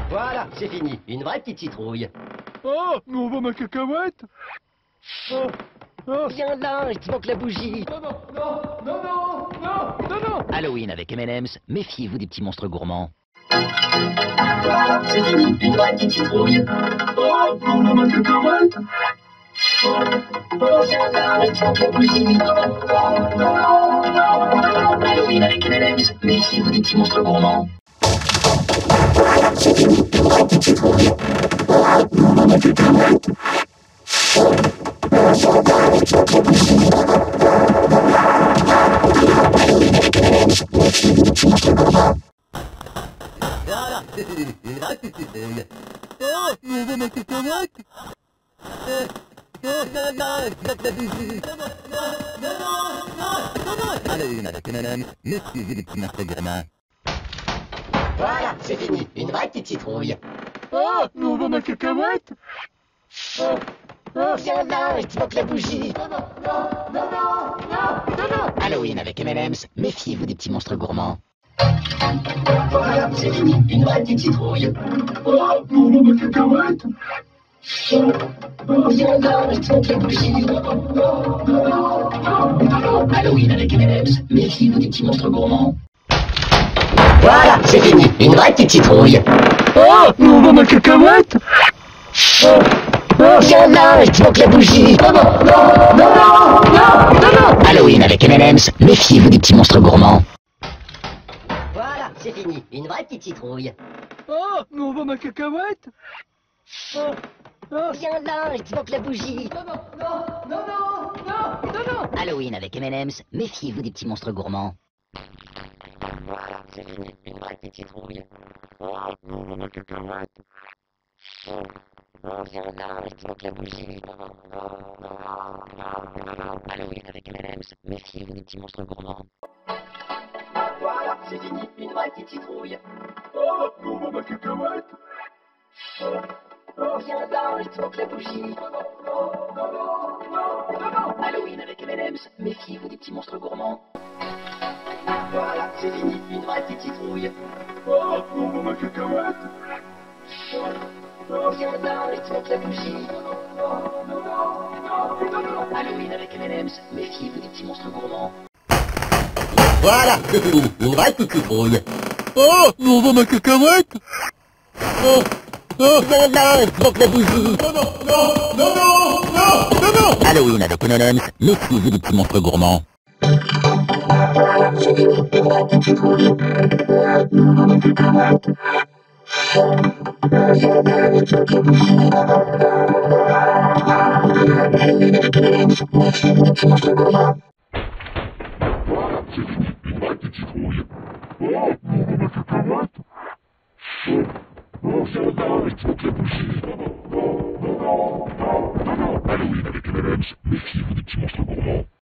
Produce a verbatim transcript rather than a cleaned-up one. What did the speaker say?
Voilà, c'est fini. Une vraie petite citrouille. Oh, nous on vend ma cacahuète. Oh, oh. Viens là, il te manque la bougie. Non, non, non, non, non, non, non, non. Halloween avec M and M's, méfiez-vous des petits monstres gourmands. Voilà, c'est fini, une vraie petite citrouille. Oh, nous on vend ma cacahuète. Oh, viens là, il te manque la bougie. Non, non, non, non, non. Halloween avec M and M's, méfiez-vous des petits monstres gourmands. Voilà, c'est fini, une vraie petite citrouille. Oh, nous on vend ma cacahuète. Voilà, une vraie petite citrouille. Oh, nous on vend ma cacahuète. Halloween avec M and M's, méfiez-vous des petits monstres gourmands. Voilà, c'est fini. Une vraie petite citrouille. Oh, nous on vend ma cacahuète. Oh, oh. Viens là, il te manque la bougie. Non, non, non, non, non, non, non. Halloween avec M and M's, méfiez-vous des petits monstres gourmands. Voilà, c'est fini, une vraie petite citrouille. Oh, nous on vend ma cacahuète. Oh, viens là, il te manque la bougie. Non, non, non, non, non, non. Halloween avec M and M's, méfiez-vous des petits monstres gourmands. Voilà, c'est fini. Une vraie petite citrouille. Oh, nous on vend ma cacahuète. Oh, viens là, il te manque la bougie. Non, non, non, non, non, non, non, non. Halloween avec M and M's, méfiez-vous des petits monstres gourmands. Voilà, c'est fini. Une vraie petite citrouille. Oh, nous on vend ma cacahuète. Oh, oh. Viens là, il te manque la bougie. Non, non, non, non, non, non, non, non. Halloween avec M and M's, méfiez-vous des petits monstres gourmands. Voilà, c'est fini, une vraie petite citrouille. Oh, nous on vend ma cacahuète. Oh, viens là, il te manque la bougie. Non, non, non, non, non, non. Halloween avec M and M's, méfiez-vous des petits monstres gourmands. Voilà, c'est fini, une vraie petite citrouille. Oh, nous on vend ma cacahuète. Oh, viens là, il te manque la bougie. Non, non, non, non, non, non, non. Halloween avec M and M's, méfiez-vous des petits monstres gourmands. Voilà, c'est fini, une vraie petite citrouille. Oh, nous on vend ma cacahuète. Oh, viens là, il te manque la bougie. Non, non, non, non, non, non, non. Halloween avec M and M's, méfiez-vous des petits monstres gourmands. Voilà, c'est fini, une vraie petite citrouille. Oh, nous on vend ma cacahuète. Oh, oh, viens là, il te manque la bougie. Non, non, non, non, non, non, non, non. Halloween avec M and M's, méfiez-vous des petits monstres gourmands. Voilà, c'est fini, une vraie petite citrouille. Oh, nous on vend ma cacahuète. Halloween avec M and M's, méfiez-vous des petits monstres gourmands.